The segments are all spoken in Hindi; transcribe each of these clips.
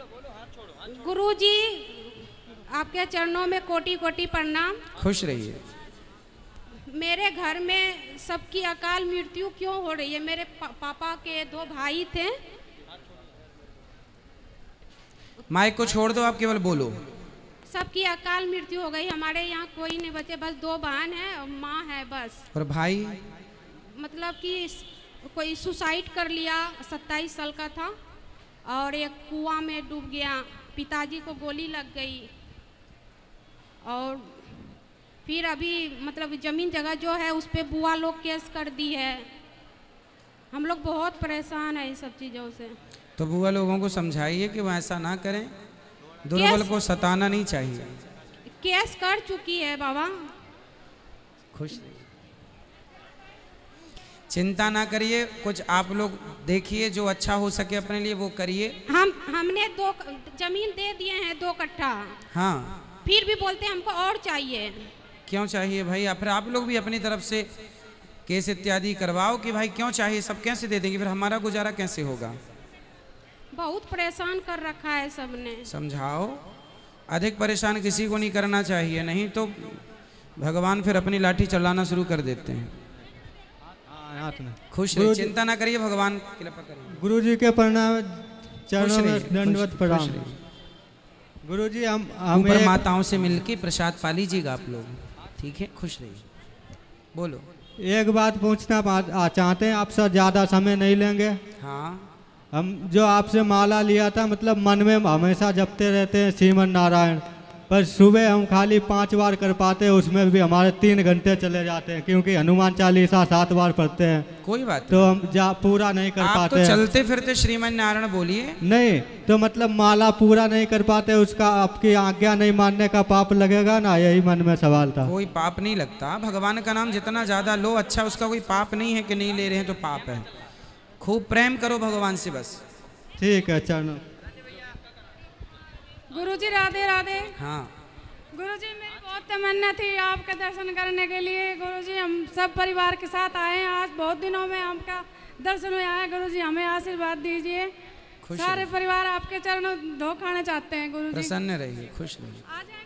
गुरुजी आपके चरणों में कोटि कोटि प्रणाम। खुश रहिए। मेरे घर में सबकी अकाल मृत्यु क्यों हो रही है? मेरे पापा के 2 भाई थे। माइक को छोड़ दो, आप केवल बोलो। सबकी अकाल मृत्यु हो गई। हमारे यहाँ कोई नहीं बचे, बस 2 बहन है और माँ है बस। और भाई? मतलब कि कोई सुसाइड कर लिया, 27 साल का था, और एक कुआं में डूब गया। पिताजी को गोली लग गई। और फिर अभी मतलब जमीन जगह जो है उस पे बुआ लोग केस कर दी है। हम लोग बहुत परेशान है इन सब चीज़ों से। तो बुआ लोगों को समझाइए कि वो ऐसा ना करें, दुर्बल को सताना नहीं चाहिए। केस कर चुकी है बाबा। खुश चिंता ना करिए, कुछ आप लोग देखिए जो अच्छा हो सके अपने लिए वो करिए। हमने 2 जमीन दे दिए हैं 2 कट्ठा। हाँ, फिर भी बोलते हैं हमको और चाहिए। क्यों चाहिए भाई? फिर आप लोग भी अपनी तरफ से केस इत्यादि करवाओ कि भाई क्यों चाहिए, सब कैसे दे देंगे, फिर हमारा गुजारा कैसे होगा? बहुत परेशान कर रखा है सबने। समझाओ, अधिक परेशान किसी को नहीं करना चाहिए, नहीं तो भगवान फिर अपनी लाठी चलाना शुरू कर देते हैं। खुश रहिए, चिंता ना करिए, भगवान कृपा करेंगे। गुरु जी के प्रणाम, चरणों में दंडवत प्रणाम। गुरु जी हम ऊपर माताओं से मिलके प्रसाद पा लीजिएगा आप लोग, ठीक है? खुश रहिए, बोलो। एक बात पूछना चाहते हैं, आपसे ज़्यादा समय नहीं लेंगे। हाँ, हम जो आपसे माला लिया था, मतलब मन में हमेशा जपते रहते हैं श्रीमन नारायण, पर सुबह हम खाली 5 बार कर पाते हैं, उसमें भी हमारे 3 घंटे चले जाते हैं, क्योंकि हनुमान चालीसा 7 बार पढ़ते हैं। कोई बात तो हम पूरा नहीं कर आप पाते। तो चलते फिरते श्रीमन नारायण बोलिए। नहीं तो मतलब माला पूरा नहीं कर पाते, उसका आपकी आज्ञा नहीं मानने का पाप लगेगा ना, यही मन में सवाल था। कोई पाप नहीं लगता, भगवान का नाम जितना ज्यादा लो अच्छा, उसका कोई पाप नहीं है कि नहीं ले रहे हैं तो पाप है। खूब प्रेम करो भगवान से बस। ठीक है, चलो। गुरुजी राधे राधे। हाँ गुरुजी, मेरी बहुत तमन्ना थी आपका दर्शन करने के लिए। गुरुजी, हम सब परिवार के साथ आए हैं, आज बहुत दिनों में आपका दर्शन हुआ है। गुरुजी, हमें आशीर्वाद दीजिए। सारे परिवार आपके चरणों धो खाना चाहते हैं। गुरुजी प्रसन्न रहिए, खुश रहिए।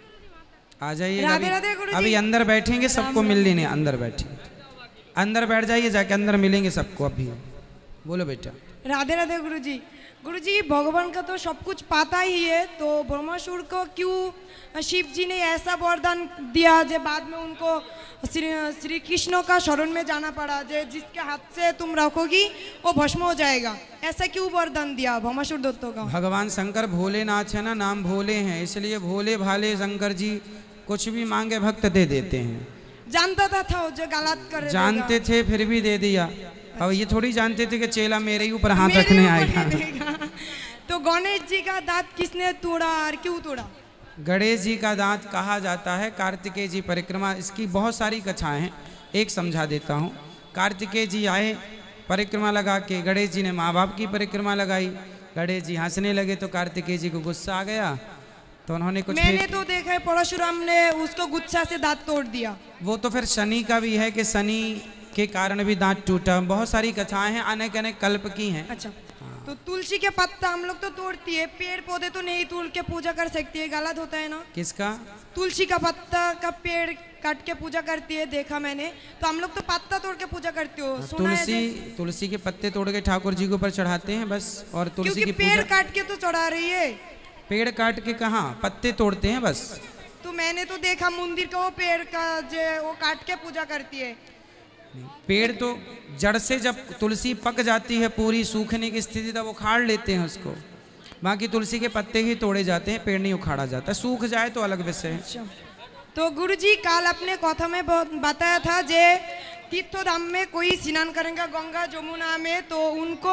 आ राधे राधे जाइए। अभी अंदर बैठेंगे, सबको मिल लेने, अंदर बैठे, अंदर बैठ जाइए, जाके अंदर मिलेंगे सबको अभी। बोलो बेटा। राधे राधे गुरुजी। गुरुजी, भगवान का तो सब कुछ पता ही है, तो ब्रह्मासुर को क्यों शिव जी ने ऐसा वरदान दिया जो बाद में उनको श्री कृष्ण का शरण में जाना पड़ा, जो जिसके हाथ से तुम रखोगी वो भस्म हो जाएगा, ऐसा क्यों वरदान दिया भस्मासुर दत्तों का? भगवान शंकर भोलेनाथ है ना, नाम भोले हैं, इसलिए भोले भाले शंकर जी कुछ भी मांगे भक्त दे देते हैं। जानता था जो गलत कर, जानते थे फिर भी दे दिया। अब ये थोड़ी जानते थे कि चेला मेरे ही ऊपर हाथ रखने आएगा। तो गणेश जी का दांत किसने तोड़ा और क्यों तोड़ा? गणेश जी का दांत कहा जाता है कार्तिकेय जी परिक्रमा, इसकी बहुत सारी कथाएं हैं, एक समझा देता हूँ। कार्तिकेय जी आए परिक्रमा लगा के, गणेश जी ने माँ बाप की परिक्रमा लगाई, गणेश जी हंसने लगे तो कार्तिकेय जी को गुस्सा आ गया, तो उन्होंने कुछ, मैंने तो देखा है परशुराम ने उसको गुस्सा से दांत तोड़ दिया। वो तो फिर शनि का भी है कि शनि के कारण भी दांत टूटा। बहुत सारी कथाएं हैं, अनेक अनेक कल्प की हैं। अच्छा, तो तुलसी के पत्ता हम लोग तो तोड़ती है, पेड़ पौधे तो नहीं तोड़ के पूजा कर सकती है, गलत होता है ना? किसका? तुलसी का पत्ता का पेड़ काट के पूजा करती है, देखा मैंने। तो हम लोग तो पत्ता तोड़ के पूजा करती हो, सुना है? तुलसी के पत्ते तोड़ के ठाकुर जी के ऊपर चढ़ाते हैं बस, और तुलसी की पेड़ काट के तो चढ़ा रही है। पेड़ काट के कहाँ, पत्ते तोड़ते हैं बस। तो मैंने तो देखा मंदिर का वो पेड़ का जो वो काट के पूजा करती है। पेड़ तो जड़ से जब तुलसी पक जाती है पूरी सूखने की स्थिति, तब उखाड़ लेते हैं उसको, बाकी तुलसी के पत्ते ही तोड़े जाते हैं, पेड़ नहीं उखाड़ा जाता। सूख जाए तो अलग विषय है। तो गुरुजी, काल अपने कथा में बताया था जे तीर्थधाम में कोई स्नान करेंगे गंगा जमुना में, तो उनको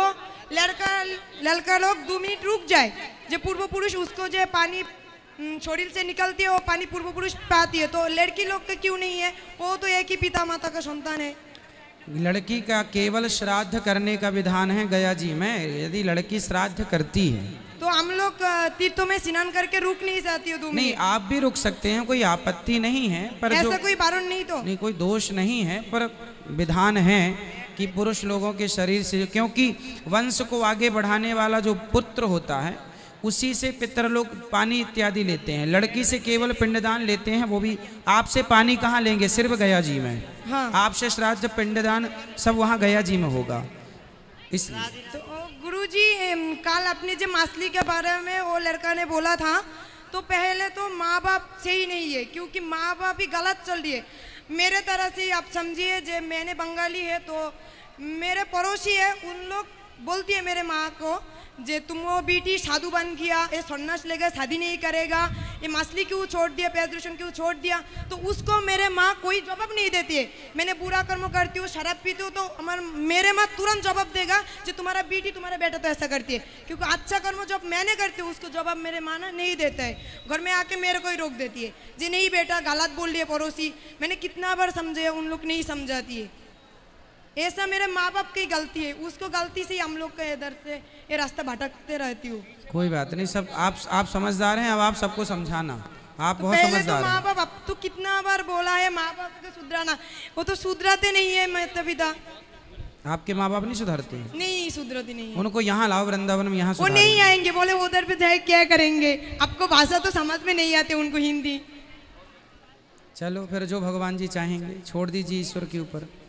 लड़का लोग 2 मिनट रुक जाए, जो पूर्व पुरुष उसको जो पानी शरीर से निकलती है वो पानी पूर्व पुरुष पाती है, तो लड़की लोग का क्यों नहीं है? वो तो एक ही पिता माता का संतान है। लड़की का केवल श्राद्ध करने का विधान है गया जी में। यदि लड़की श्राद्ध करती है तो हम लोग तीर्थों में स्नान करके रुक नहीं सकती हो? नहीं, आप भी रुक सकते हैं, कोई आपत्ति नहीं है, पर ऐसा कोई बारण नहीं, तो नहीं, कोई दोष नहीं है, पर विधान है कि पुरुष लोगों के शरीर से, क्योंकि वंश को आगे बढ़ाने वाला जो पुत्र होता है उसी से पितर लोग पानी इत्यादि लेते हैं। लड़की से केवल पिंडदान लेते हैं, वो भी आपसे पानी कहाँ लेंगे, सिर्फ गया जी में। हाँ। आपसे श्राद्ध पिंडदान सब वहाँ गया जी में होगा। इसलिए तो गुरुजी कल अपने जो मासली के बारे में वो लड़का ने बोला था, तो पहले तो माँ बाप से ही नहीं है, क्योंकि माँ बाप ही गलत चल रही है। मेरे तरह से आप समझिए, जो मैंने बंगाली है तो मेरे पड़ोसी है, उन लोग बोलती है मेरे माँ को, जे तुम वो बेटी साधु बन गया, ये सन्यास लेगा, शादी नहीं करेगा, ये मछली क्यों छोड़ दिया, प्याज लहसुन क्यों छोड़ दिया, तो उसको मेरे माँ कोई जवाब नहीं देती है। मैंने बुरा कर्म करती हूँ, शराब पीती हूँ, तो मेरे माँ तुरंत जवाब देगा जो तुम्हारा बेटी तुम्हारा बेटा तो ऐसा करती है, क्योंकि अच्छा कर्म जब मैंने करती हूँ उसको जवाब मेरे माँ ना नहीं देता है। घर में आके मेरे को ही रोक देती है, जी नहीं बेटा गलत बोल रही है पड़ोसी। मैंने कितना बार समझाया, उन लोग नहीं समझाती है। ऐसा मेरे माँ बाप की गलती है, उसको गलती से हम लोग के इधर से ये रास्ता भटकते रहती हूँ। कोई बात नहीं, सब आप समझदार हैं, अब आप सबको समझाना, आप बहुत पहले समझदार तो माँ हैं। बाप, अब तो कितना बार बोला है माँ बाप को सुधराना, वो तो सुधराते नहीं है। माता पिता आपके माँ बाप नहीं सुधरते हैं? नहीं सुधरती नहीं है। उनको यहाँ लाओ वृंदावन में, यहाँ वो सुधारेंगे। नहीं आएंगे, बोले उधर पे जाए क्या करेंगे, आपको भाषा तो समझ में नहीं आती उनको हिंदी। चलो फिर जो भगवान जी चाहेंगे, छोड़ दीजिए ईश्वर के ऊपर।